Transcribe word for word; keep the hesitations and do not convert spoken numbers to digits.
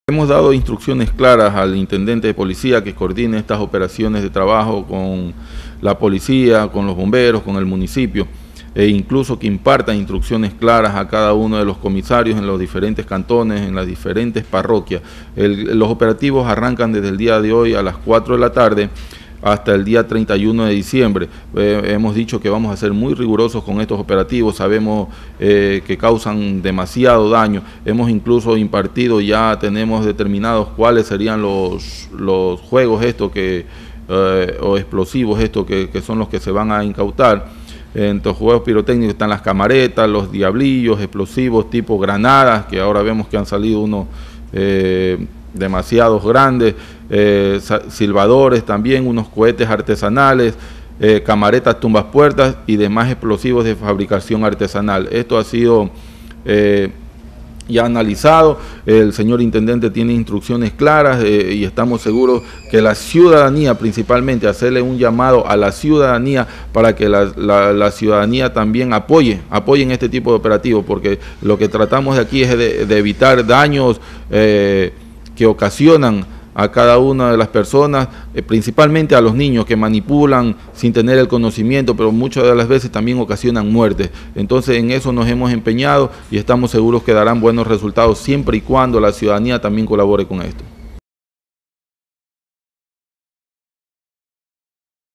Hemos dado instrucciones claras al intendente de policía que coordine estas operaciones de trabajo con la policía, con los bomberos, con el municipio, e incluso que imparta instrucciones claras a cada uno de los comisarios en los diferentes cantones, en las diferentes parroquias. El, los operativos arrancan desde el día de hoy a las cuatro de la tarde hasta el día treinta y uno de diciembre. Eh, hemos dicho que vamos a ser muy rigurosos con estos operativos, sabemos eh, que causan demasiado daño, hemos incluso impartido, ya tenemos determinados cuáles serían los, los juegos estos que, eh, o explosivos estos que, que son los que se van a incautar. En los juegos pirotécnicos están las camaretas, los diablillos, explosivos tipo granadas, que ahora vemos que han salido unos eh, demasiados grandes, eh, silbadores también, unos cohetes artesanales, eh, camaretas tumbas puertas y demás explosivos de fabricación artesanal. Esto ha sido eh, ya analizado, el señor intendente tiene instrucciones claras eh, y estamos seguros que la ciudadanía, principalmente hacerle un llamado a la ciudadanía para que la, la, la ciudadanía también apoye, apoye en este tipo de operativos, porque lo que tratamos de aquí es de, de evitar daños eh, que ocasionan a cada una de las personas, eh, principalmente a los niños que manipulan sin tener el conocimiento, pero muchas de las veces también ocasionan muertes. Entonces en eso nos hemos empeñado y estamos seguros que darán buenos resultados siempre y cuando la ciudadanía también colabore con esto.